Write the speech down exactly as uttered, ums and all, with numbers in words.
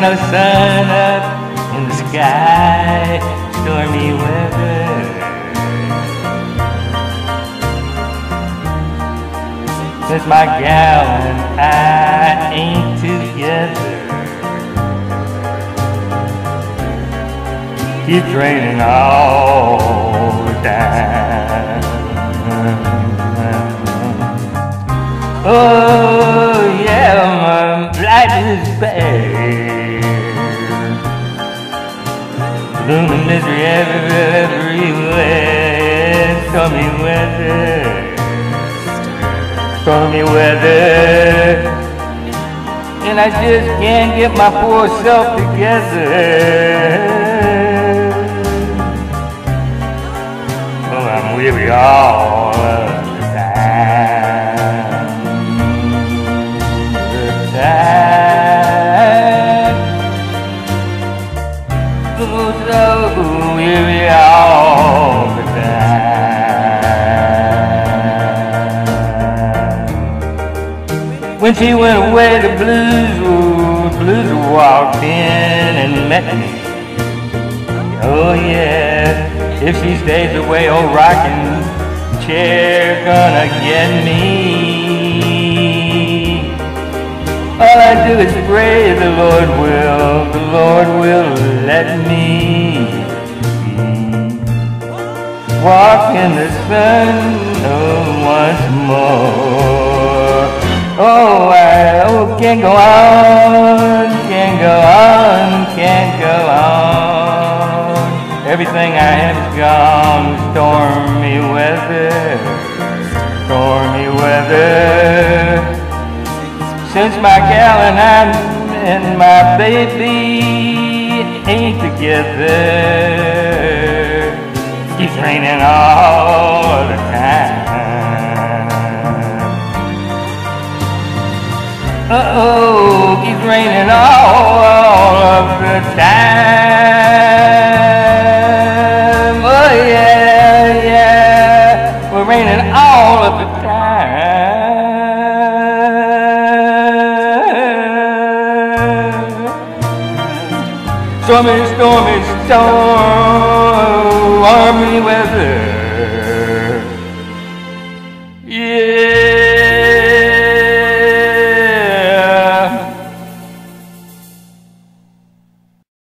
no sun up in the sky, stormy weather. Since my gal and I ain't together, keeps raining all the time. Oh yeah, my life is bad. Gloom and misery everywhere. Stormy weather, stormy weather, and I just can't get my poor self together. Oh, I'm weary all of the time, the time. Oh, so weary all the time. When she went away, the blues, oh, the blues walked in and met me. Oh yeah, if she stays away, old rocking chair gonna get me. All I do is pray the Lord will, the Lord will let me walk in the sun oh, once more. Oh, I oh, can't go on, can't go on, can't go on. Everything I have is gone. Stormy weather, stormy weather. Since my gal and I and my baby ain't together, keeps raining all the time. Uh-oh, keeps raining all, all of the time. Oh yeah, yeah, we're raining all of the time. Stormy, stormy, stormy weather.